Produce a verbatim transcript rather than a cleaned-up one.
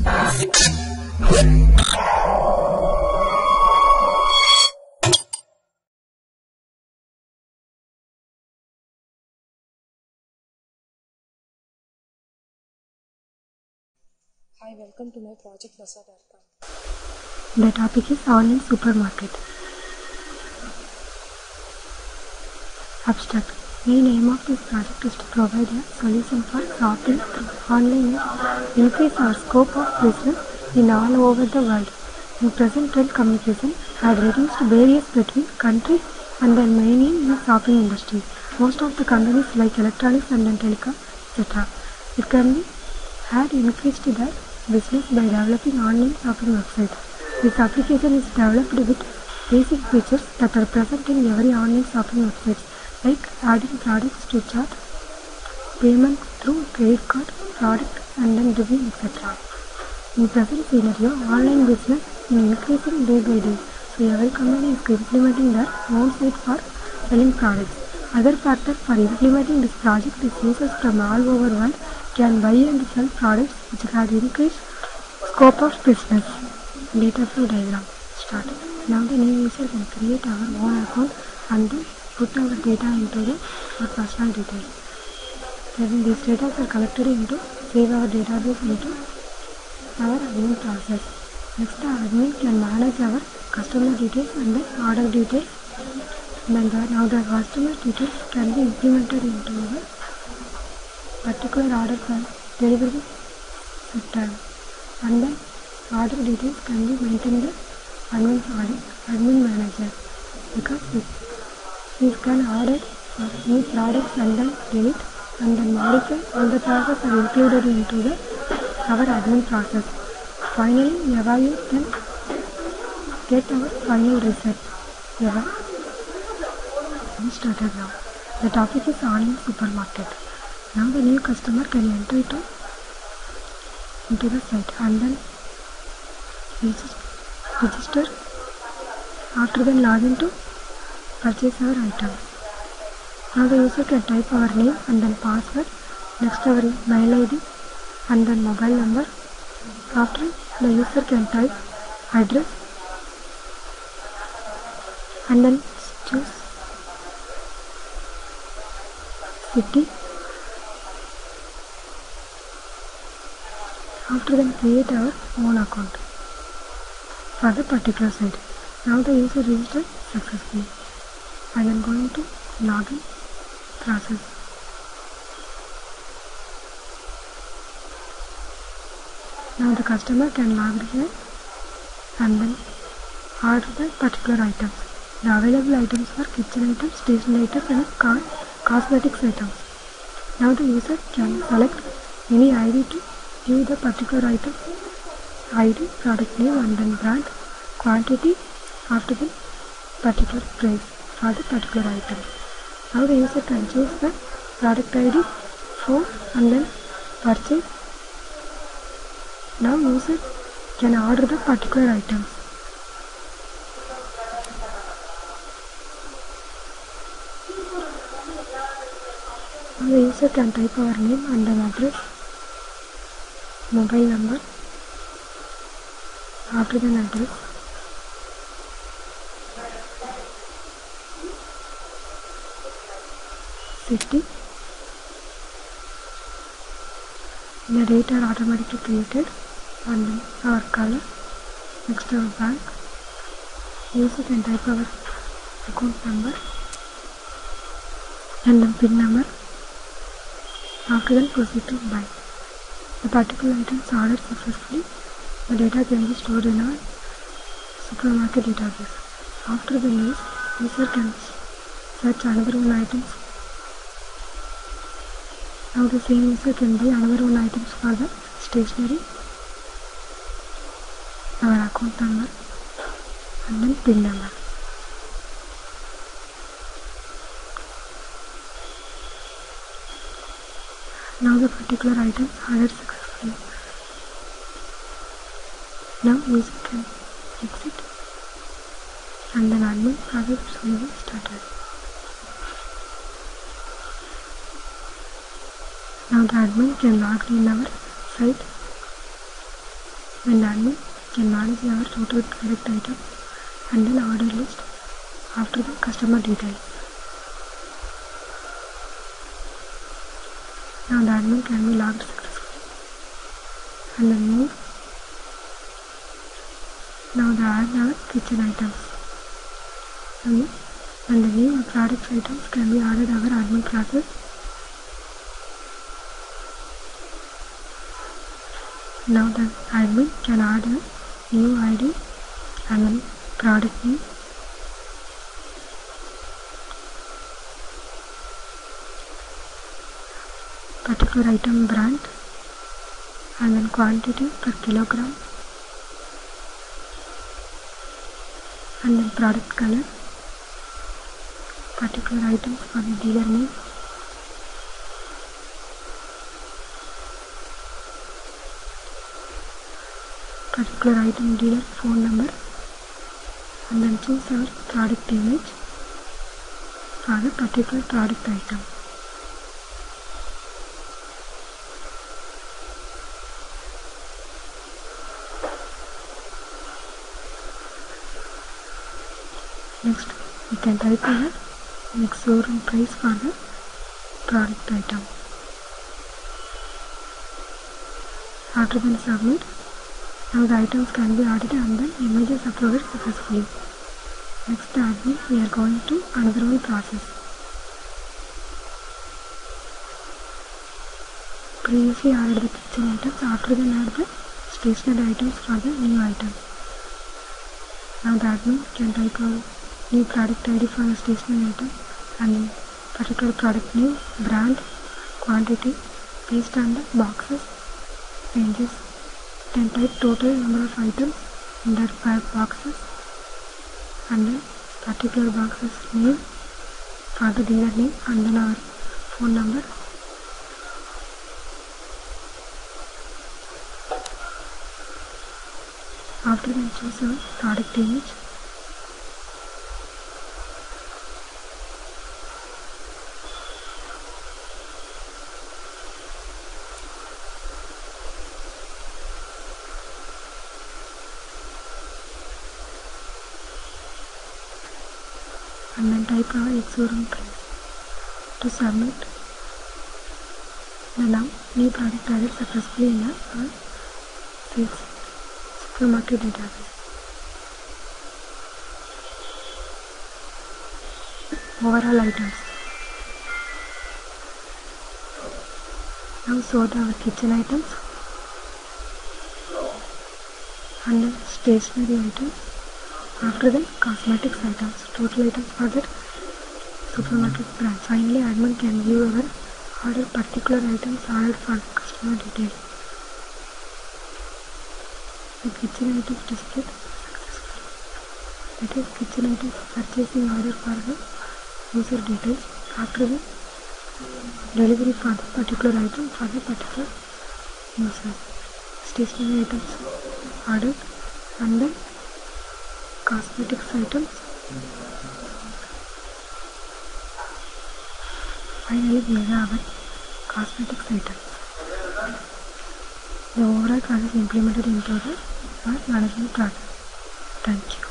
Hi, welcome to my project nasa dot com. The topic is online supermarket. Abstract. Main aim of this project is to provide a solution for shopping through online and increase our scope of business in all over the world. In present trade communication has reduced barriers between countries and their mainly in the shopping industry. Most of the companies like electronics and telecom, et cetera. It can be had increased their business by developing online shopping websites. This application is developed with basic features that are present in every online shopping website, like adding products to chart, payment through credit card, product and then review, et cetera. In present scenario, online business is increasing day by day, so every company is implementing their own site for selling products. Other factor for implementing this project is users from all over the world can buy and sell products which has increased scope of business. Data flow diagram. Start. Now the new user can create our own account and then put our data into the our personal details. Then these data are collected into save our database into our admin process. Next, the admin can manage our customer details and the order details. And then now the customer details can be implemented into the particular order for delivery time, and then order details can be maintained by admin, admin manager, because we can order for new products and then delete and then modify all the processes are included into the our admin process. Finally, we evaluate then get our final result. Yeah. We started now. The topic is online supermarket. Now the new customer can enter it into the site and then register. After then log in to purchase our items. Now the user can type our name and then password, next our mail I D and then mobile number. After the user can type address and then choose city. After then create our own account for the particular site. Now the user registered successfully. I am going to login process. Now the customer can log in here and then order the particular items. The available items are kitchen items, stationery items and car cosmetics items. Now the user can select any I D to view the particular item, I D, product name and then brand, quantity, after the particular price for the particular item. Now the user can choose the product I D, phone and then purchase. Now user can order the particular items. Now the user can type our name and then address, mobile number, after the address, city. The date are automatically created and then our color, next our bank. User can type our account number and then PIN number. After that proceed to buy. The particular items ordered successfully. The data can be stored in our supermarket database. After the use, user can search another one items. Now the same user can buy another one items for the stationery, our account number and then PIN number. Now the particular items ordered successfully. Now user can exit and then admin process will be started. Now the admin can log in our site and admin can manage our total product items and then order list after the customer details. Now the admin can be logged successfully and then move. Now the add our kitchen items. And when the new product items can be added our admin process. Now the admin can add a new I D and then product name. Particular item brand and then quantity per kilogram and then product color, particular items for the dealer name, particular item dealer phone number, and then choose our product image for the particular product item. Next, we can type here next showroom price for the product item. After then submit, now the items can be added and then images uploaded successfully. Next, the admin, we are going to another one process. Previously added the kitchen items, after then add the stationery items for the new items. Now the admin can type a new product I D for the stationery item and particular product name, brand, quantity based on the boxes, ranges. Then type total number of items in that five boxes and then particular boxes name for the dealer name and then our phone number. After then choose our product image. And then type our ex-showroom price to submit. The now new product added successfully in our sales supermarket database. Overall items. Now sort our kitchen items and then stationery items. After that, cosmetics items, total items for that supermarket branch. Finally, admin can view our order particular items ordered for the customer detail. The kitchen items displayed successfully. That is kitchen items purchasing order for the user details. After that, delivery for the particular item for the particular user. Stationery items ordered and then cosmetics items. Finally, we have our cosmetics items. The overall process implemented into the management process. Thank you.